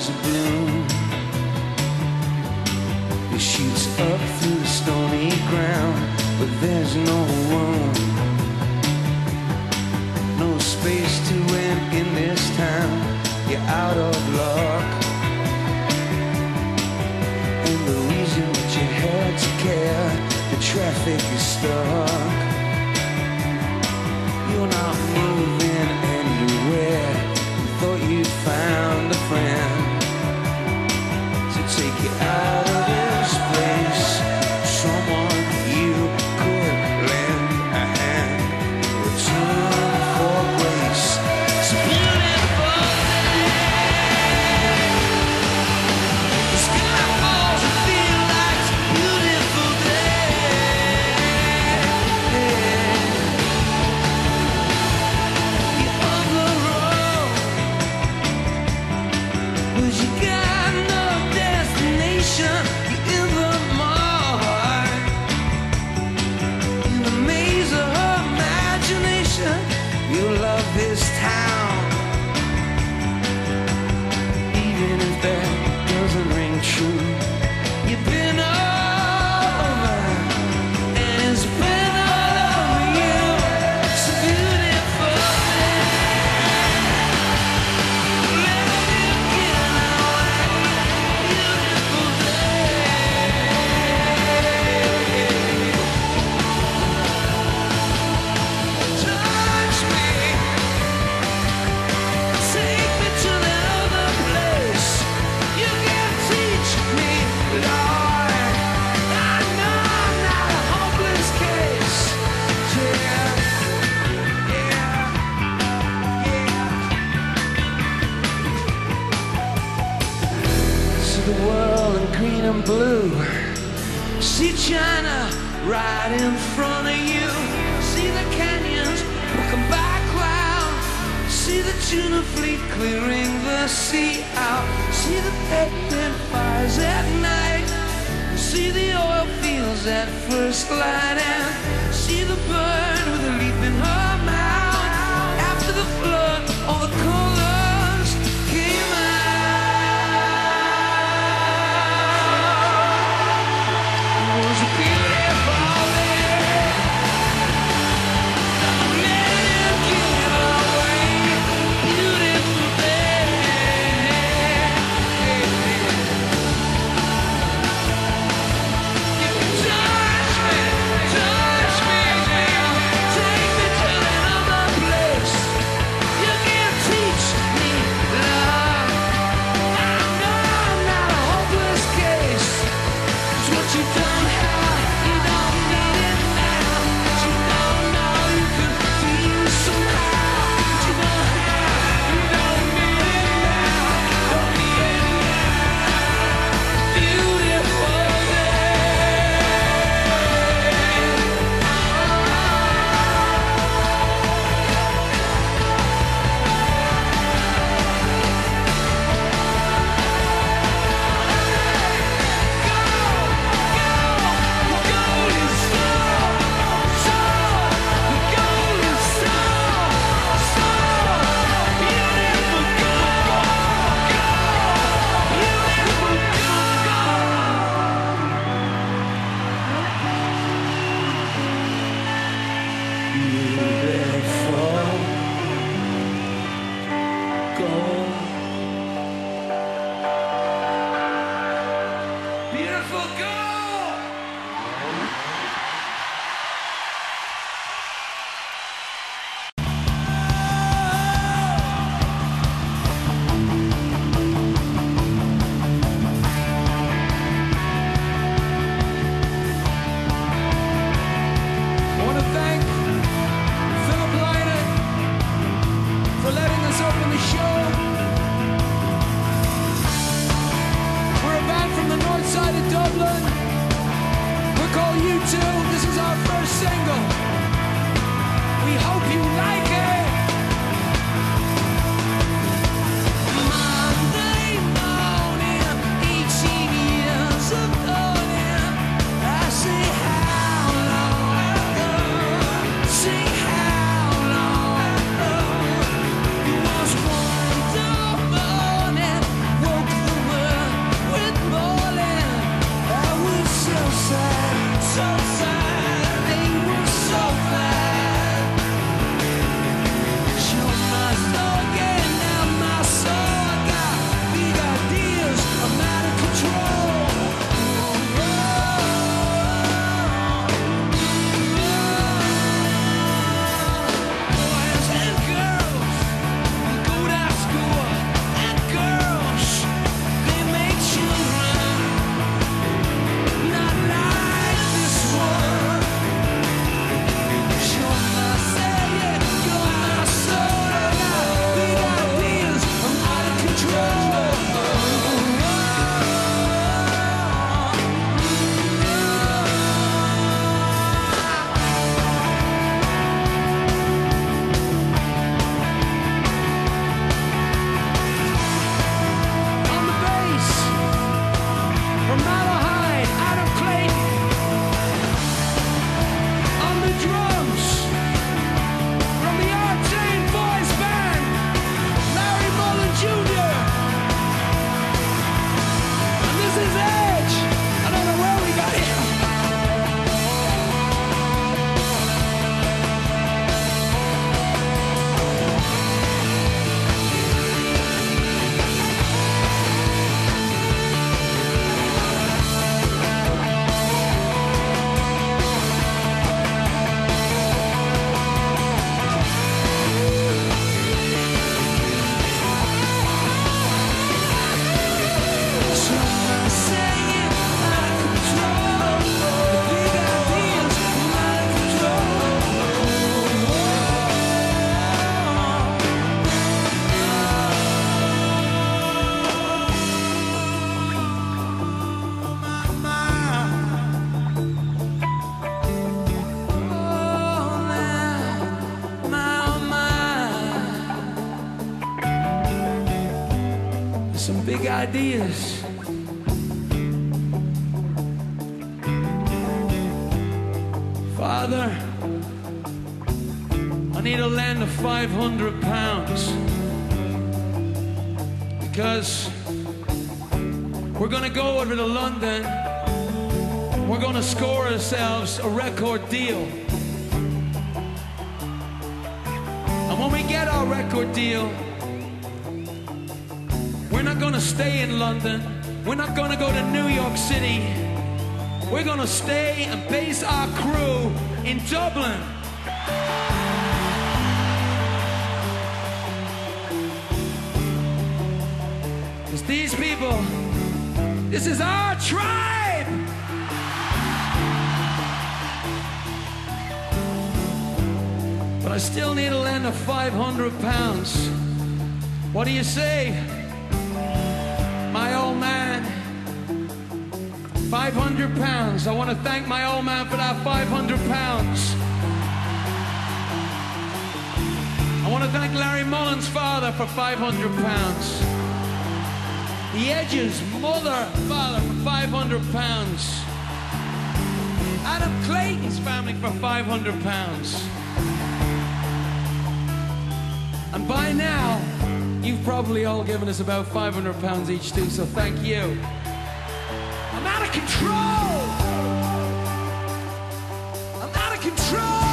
flowers bloom. It shoots up through the stony ground, but there's no room, no space to rent in this town. You're out of luck, and the reason that you had to care, the traffic is stuck. You're not moving anywhere. You thought you found a friend to take you out of this place, someone you could lend a hand, return for grace. It's a beautiful day. The sky falls and feel like it's a beautiful day. You're on the road, but you got no destination. You're in the mud, in the maze of her imagination. You love this town, even if that doesn't ring true. You've been over, and it's been all over you. It's a beautiful day. Let it get away. Beautiful day. Touch me, take me to that other place. You can teach me, Lord. I know I'm not a hopeless case. Yeah, yeah, yeah. See the world in green and blue. See China right in front of you. See the canyons walking background. See the tuna fleet clearing the sea out. See the pet fires at night. See the oil fields at first light. And see the bird with a leaf in her mouth. After the flood, all the colors came out. It was a beautiful day. Don't let it get away. Beautiful day. You can touch me, baby. Take me to another place. You can teach me love. I know I'm not a hopeless case. 'Cause what you don't have, you don't need it now. What you don't know, you can feel somehow. What you don't have, you don't need it now. Don't need it now. Beautiful Beautiful girl. I want to thank Philip Lynott for letting us open the show. We're a band from the north side of Dublin. We're called U2. This is our first single. We hope you like it. Monday morning, 18 years of owning. I say how long, say how long. It was one morning, woke big ideas. Father, I need a lend of £500 because we're gonna go over to London. We're gonna score ourselves a record deal. And when we get our record deal, we're not gonna stay in London. We're not gonna go to New York City. We're gonna stay and base our crew in Dublin. Because these people, this is our tribe. But I still need a lend of £500. What do you say, my old man? £500. I want to thank my old man for that £500. I want to thank Larry Mullen's father for £500. The Edge's father for £500. Adam Clayton's family for £500. And by now, you've probably all given us about £500 each too, so thank you. I'm out of control! I'm out of control!